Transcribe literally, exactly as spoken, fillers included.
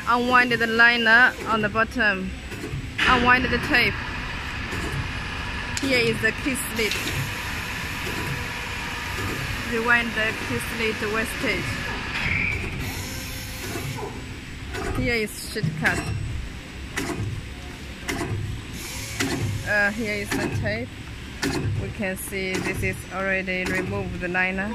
unwind the liner on the bottom, unwind the tape. Here is the key slit. Rewind the key slit wastage. Here is sheet cut. Uh, here is the tape. We can see this is already removed the liner.